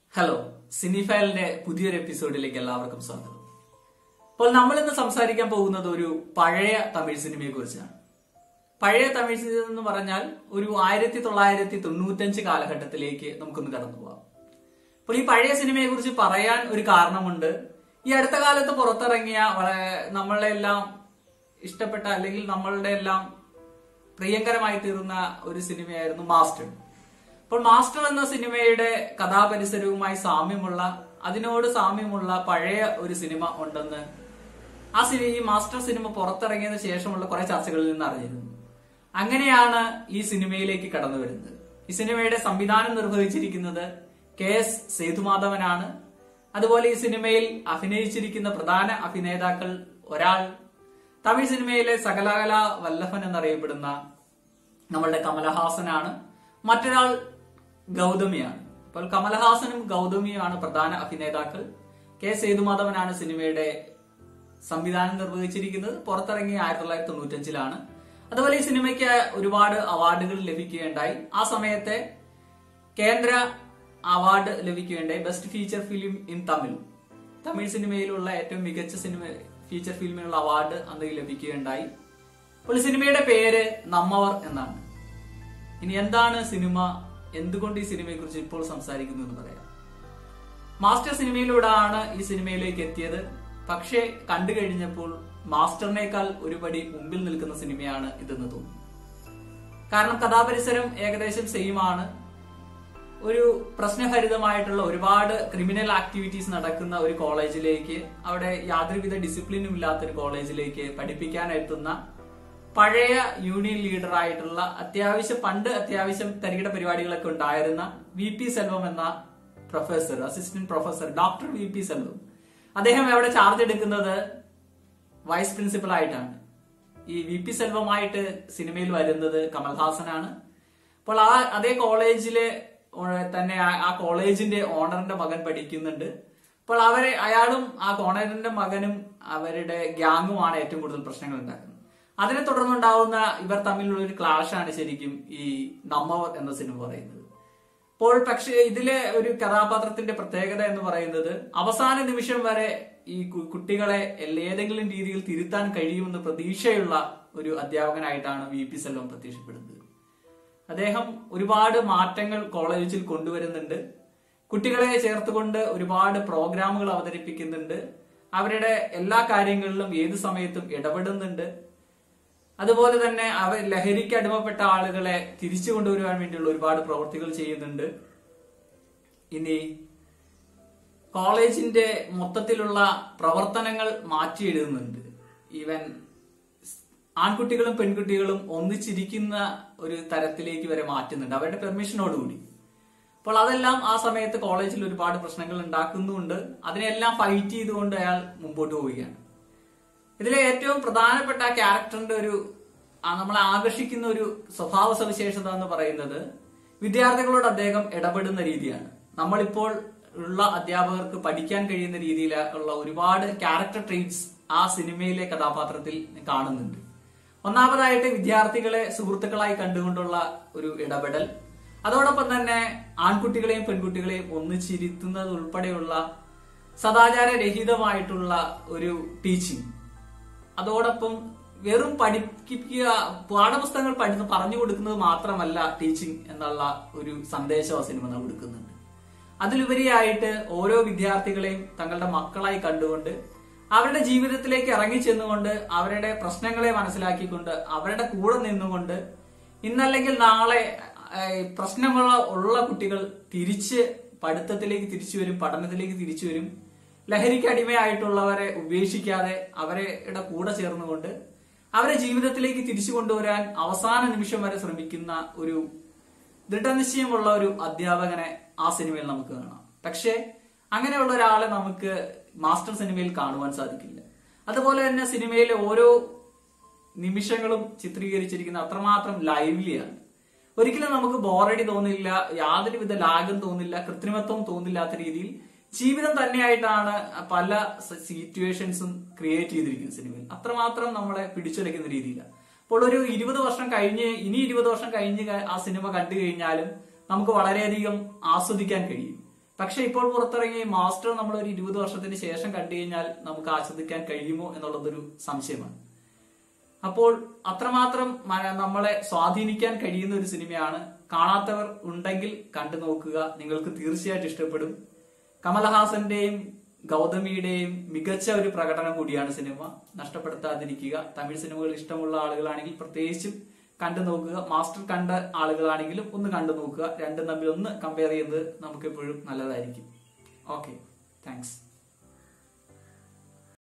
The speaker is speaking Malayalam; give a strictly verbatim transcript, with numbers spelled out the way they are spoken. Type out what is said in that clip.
ഹലോ, സിനിഫയലിന്റെ പുതിയൊരു എപ്പിസോഡിലേക്ക് എല്ലാവർക്കും സ്വാഗതം. അപ്പോൾ നമ്മൾ ഇന്ന് സംസാരിക്കാൻ പോകുന്നത് ഒരു പഴയ തമിഴ് സിനിമയെ കുറിച്ചാണ്. പഴയ തമിഴ് സിനിമ എന്ന് പറഞ്ഞാൽ ഒരു ആയിരത്തി തൊള്ളായിരത്തി തൊണ്ണൂറ്റഞ്ച് കാലഘട്ടത്തിലേക്ക് നമുക്കൊന്ന് കടന്നു പോവാം. അപ്പോൾ ഈ പഴയ സിനിമയെ കുറിച്ച് പറയാൻ ഒരു കാരണമുണ്ട്. ഈ അടുത്ത കാലത്ത് പുറത്തിറങ്ങിയ നമ്മളെ എല്ലാം ഇഷ്ടപ്പെട്ട അല്ലെങ്കിൽ നമ്മളുടെ എല്ലാം പ്രിയങ്കരമായി തീർന്ന ഒരു സിനിമയായിരുന്നു മാസ്റ്റർ. അപ്പോൾ മാസ്റ്റർ എന്ന സിനിമയുടെ കഥാപരിസരവുമായി സാമ്യമുള്ള അതിനോട് സാമ്യമുള്ള പഴയ ഒരു സിനിമ ഉണ്ടെന്ന് ആ സിനിമ ഈ മാസ്റ്റർ സിനിമ പുറത്തിറങ്ങിയതിനു ശേഷമുള്ള കുറെ ചർച്ചകളിൽ നിന്ന് അറിഞ്ഞിരുന്നു. അങ്ങനെയാണ് ഈ സിനിമയിലേക്ക് കടന്നു വരുന്നത്. ഈ സിനിമയുടെ സംവിധാനം നിർവഹിച്ചിരിക്കുന്നത് കെ എസ് സേതുമാധവനാണ്. അതുപോലെ ഈ സിനിമയിൽ അഭിനയിച്ചിരിക്കുന്ന പ്രധാന അഭിനേതാക്കൾ ഒരാൾ തമിഴ് സിനിമയിലെ സകലകല വല്ലഭൻ എന്നറിയപ്പെടുന്ന നമ്മളുടെ കമലഹാസനാണ്. മറ്റൊരാൾ ഗൗതമിയാണ്. അപ്പോൾ കമലഹാസനും ഗൗതമിയുമാണ് പ്രധാന അഭിനേതാക്കൾ. കെ സേതുമാധവനാണ് സിനിമയുടെ സംവിധാനം നിർവഹിച്ചിരിക്കുന്നത്. പുറത്തിറങ്ങിയ ആയിരത്തി തൊള്ളായിരത്തി തൊണ്ണൂറ്റഞ്ചിലാണ്. അതുപോലെ ഈ സിനിമയ്ക്ക് ഒരുപാട് അവാർഡുകൾ ലഭിക്കുകയുണ്ടായി. ആ സമയത്തെ കേന്ദ്ര അവാർഡ് ലഭിക്കുകയുണ്ടായി. Best feature film in Tamil Tamil സിനിമയിലുള്ള ഏറ്റവും മികച്ച സിനിമ ഫീച്ചർ ഫിലിമിനുള്ള അവാർഡ് അന്ന് ലഭിക്കുകയുണ്ടായി. അപ്പോൾ സിനിമയുടെ പേര് നമ്മവർ എന്നാണ്. ഇനി എന്താണ് സിനിമ, എന്തുകൊണ്ട് ഈ സിനിമയെ കുറിച്ച് ഇപ്പോൾ സംസാരിക്കുന്നു എന്ന് പറയാം. മാസ്റ്റർ സിനിമയിലൂടെയാണ് ഈ സിനിമയിലേക്ക് എത്തിയത്. പക്ഷേ കണ്ടു കഴിഞ്ഞപ്പോൾ മാസ്റ്ററിനേക്കാൾ ഒരുപടി മുമ്പിൽ നിൽക്കുന്ന സിനിമയാണ് ഇതെന്ന് തോന്നുന്നു. കാരണം കഥാപരിസരം ഏകദേശം സെയിം ആണ്. ഒരു പ്രശ്നഭരിതമായിട്ടുള്ള ഒരുപാട് ക്രിമിനൽ ആക്ടിവിറ്റീസ് നടക്കുന്ന ഒരു കോളേജിലേക്ക്, അവിടെ യാതൊരുവിധ ഡിസിപ്ലിനും ഇല്ലാത്ത ഒരു കോളേജിലേക്ക് പഠിപ്പിക്കാൻ എത്തുന്ന പഴയ യൂണിയൻ ലീഡർ ആയിട്ടുള്ള അത്യാവശ്യം പണ്ട് അത്യാവശ്യം തരികിട പരിപാടികളൊക്കെ ഉണ്ടായിരുന്ന വി പി സെൽവം എന്ന professor, assistant professor doctor V P Selvam, അദ്ദേഹം അവിടെ ചാർജ് എടുക്കുന്നത് വൈസ് പ്രിൻസിപ്പൽ ആയിട്ടാണ്. ഈ വി പി സെൽവമായിട്ട് സിനിമയിൽ വരുന്നത് കമൽഹാസനാണ്. അപ്പോൾ ആ അതേ കോളേജിലെ തന്നെ ആ കോളേജിന്റെ ഓണറിന്റെ മകൻ പഠിക്കുന്നുണ്ട്. അപ്പോൾ അവരെ അയാളും ആ ഓണറിന്റെ മകനും അവരുടെ ഗ്യാങ്ങുമാണ് ഏറ്റവും കൂടുതൽ പ്രശ്നങ്ങൾ ഉണ്ടാക്കുന്നത്. അതിനെ തുടർന്നുണ്ടാവുന്ന ഇവർ തമ്മിലുള്ള ഒരു ക്ലാഷ് ആണ് ശരിക്കും ഈ നമ്മവർ എന്ന സിനിമ പറയുന്നത്. അപ്പോൾ പക്ഷേ ഇതിലെ ഒരു കഥാപാത്രത്തിന്റെ പ്രത്യേകത എന്ന് പറയുന്നത് അവസാന നിമിഷം വരെ ഈ കുട്ടികളെ ഏതെങ്കിലും രീതിയിൽ തിരുത്താൻ കഴിയുമെന്ന് പ്രതീക്ഷയുള്ള ഒരു അധ്യാപകനായിട്ടാണ് വി പി സെൽവം പ്രത്യക്ഷപ്പെടുന്നത്. അദ്ദേഹം ഒരുപാട് മാറ്റങ്ങൾ കോളേജിൽ കൊണ്ടുവരുന്നുണ്ട്. കുട്ടികളെ ചേർത്തുകൊണ്ട് ഒരുപാട് പ്രോഗ്രാമുകൾ അവതരിപ്പിക്കുന്നുണ്ട്. അവരുടെ എല്ലാ കാര്യങ്ങളിലും ഏത് സമയത്തും ഇടപെടുന്നുണ്ട്. അതുപോലെ തന്നെ അവർ ലഹരിക്ക് അടിമപ്പെട്ട ആളുകളെ തിരിച്ചു കൊണ്ടുവരുവാൻ വേണ്ടിയുള്ള ഒരുപാട് പ്രവൃത്തികൾ ചെയ്യുന്നുണ്ട്. ഇനി കോളേജിന്റെ മൊത്തത്തിലുള്ള പ്രവർത്തനങ്ങൾ മാറ്റി എഴുതുന്നുണ്ട്. ഈവൻ ആൺകുട്ടികളും പെൺകുട്ടികളും ഒന്നിച്ചിരിക്കുന്ന ഒരു തരത്തിലേക്ക് വരെ മാറ്റുന്നുണ്ട് അവരുടെ പെർമിഷനോടുകൂടി. അപ്പോൾ അതെല്ലാം ആ സമയത്ത് കോളേജിൽ ഒരുപാട് പ്രശ്നങ്ങൾ ഉണ്ടാക്കുന്നുണ്ട്. അതിനെല്ലാം ഫൈറ്റ് ചെയ്തുകൊണ്ട് അയാൾ മുമ്പോട്ട് പോവുകയാണ്. ഇതിലെ ഏറ്റവും പ്രധാനപ്പെട്ട ക്യാരക്ടറിന്റെ ഒരു നമ്മളെ ആകർഷിക്കുന്ന ഒരു സ്വഭാവ സവിശേഷത എന്ന് പറയുന്നത് വിദ്യാർത്ഥികളോട് അദ്ദേഹം ഇടപെടുന്ന രീതിയാണ്. നമ്മളിപ്പോൾ ഉള്ള അധ്യാപകർക്ക് പഠിക്കാൻ കഴിയുന്ന രീതിയിലുള്ള ഒരുപാട് ക്യാരക്ടർ ട്രെയ്റ്റ്സ് ആ സിനിമയിലെ കഥാപാത്രത്തിൽ കാണുന്നുണ്ട്. ഒന്നാമതായിട്ട് വിദ്യാർത്ഥികളെ സുഹൃത്തുക്കളായി കണ്ടുകൊണ്ടുള്ള ഒരു ഇടപെടൽ, അതോടൊപ്പം തന്നെ ആൺകുട്ടികളെയും പെൺകുട്ടികളെയും ഒന്നിച്ചിരുത്തുന്നത് ഉൾപ്പെടെയുള്ള സദാചാരരഹിതമായിട്ടുള്ള ഒരു ടീച്ചിങ്, അതോടൊപ്പം വെറും പഠിപ്പിക്കുക പാഠപുസ്തകങ്ങൾ പഠിച്ച് പറഞ്ഞു കൊടുക്കുന്നത് മാത്രമല്ല ടീച്ചിങ് എന്നുള്ള ഒരു സന്ദേശം ആ സിനിമ കൊടുക്കുന്നുണ്ട്. അതിലുപരിയായിട്ട് ഓരോ വിദ്യാർത്ഥികളെയും തങ്ങളുടെ മക്കളായി കണ്ടുകൊണ്ട് അവരുടെ ജീവിതത്തിലേക്ക് ഇറങ്ങിച്ചെന്നുകൊണ്ട് അവരുടെ പ്രശ്നങ്ങളെ മനസ്സിലാക്കിക്കൊണ്ട് അവരുടെ കൂടെ നിന്നുകൊണ്ട് ഇന്നല്ലെങ്കിൽ നാളെ പ്രശ്നങ്ങൾ ഉള്ള കുട്ടികൾ തിരിച്ച് പഠിത്തത്തിലേക്ക് തിരിച്ചു വരും, പഠനത്തിലേക്ക് തിരിച്ചു വരും. ലഹരിക്ക് അടിമയായിട്ടുള്ളവരെ ഉപേക്ഷിക്കാതെ അവരുടെ കൂടെ ചേർന്നുകൊണ്ട് അവരെ ജീവിതത്തിലേക്ക് തിരിച്ചു കൊണ്ടുവരാൻ അവസാന നിമിഷം വരെ ശ്രമിക്കുന്ന ഒരു ദൃഢനിശ്ചയമുള്ള ഒരു അധ്യാപകനെ ആ സിനിമയിൽ നമുക്ക് കാണാം. പക്ഷേ അങ്ങനെയുള്ള ഒരാളെ നമുക്ക് മാസ്റ്റർ സിനിമയിൽ കാണുവാൻ സാധിക്കില്ല. അതുപോലെ തന്നെ സിനിമയിലെ ഓരോ നിമിഷങ്ങളും ചിത്രീകരിച്ചിരിക്കുന്ന അത്രമാത്രം ലൈവ്ലിയാണ്. ഒരിക്കലും നമുക്ക് ബോറടി തോന്നില്ല, യാതൊരുവിധ ലാഗും തോന്നില്ല, കൃത്രിമത്വം തോന്നില്ലാത്ത രീതിയിൽ ജീവിതം തന്നെയായിട്ടാണ് പല സിറ്റുവേഷൻസും ക്രിയേറ്റ് ചെയ്തിരിക്കുന്നത് സിനിമയിൽ. അത്രമാത്രം നമ്മളെ പിടിച്ചുലയ്ക്കുന്ന രീതിയിലാണ്. അപ്പോൾ ഒരു ഇരുപത് വർഷം കഴിഞ്ഞ് ഇനി ഇരുപത് വർഷം കഴിഞ്ഞ് ആ സിനിമ കണ്ടു കഴിഞ്ഞാലും നമുക്ക് വളരെയധികം ആസ്വദിക്കാൻ കഴിയും. പക്ഷെ ഇപ്പോൾ പുറത്തിറങ്ങിയ മാസ്റ്റർ നമ്മൾ ഒരു ഇരുപത് വർഷത്തിന് ശേഷം കണ്ടു കഴിഞ്ഞാൽ നമുക്ക് ആസ്വദിക്കാൻ കഴിയുമോ എന്നുള്ളതൊരു സംശയമാണ്. അപ്പോൾ അത്രമാത്രം നമ്മളെ സ്വാധീനിക്കാൻ കഴിയുന്ന ഒരു സിനിമയാണ്. കാണാത്തവർ ഉണ്ടെങ്കിൽ കണ്ടു നോക്കുക, നിങ്ങൾക്ക് തീർച്ചയായിട്ടും ഇഷ്ടപ്പെടും. കമലഹാസന്റെയും ഗൗതമിയുടെയും മികച്ച ഒരു പ്രകടനം കൂടിയാണ് സിനിമ, നഷ്ടപ്പെടുത്താതിരിക്കുക. തമിഴ് സിനിമകൾ ഇഷ്ടമുള്ള ആളുകളാണെങ്കിൽ പ്രത്യേകിച്ചും കണ്ടു നോക്കുക. മാസ്റ്റർ കണ്ട ആളുകളാണെങ്കിലും ഒന്ന് കണ്ടു നോക്കുക. രണ്ടും തമ്മിൽ ഒന്ന് കമ്പയർ ചെയ്യുന്നത് നമുക്ക് എപ്പോഴും നല്ലതായിരിക്കും. Okay, thanks.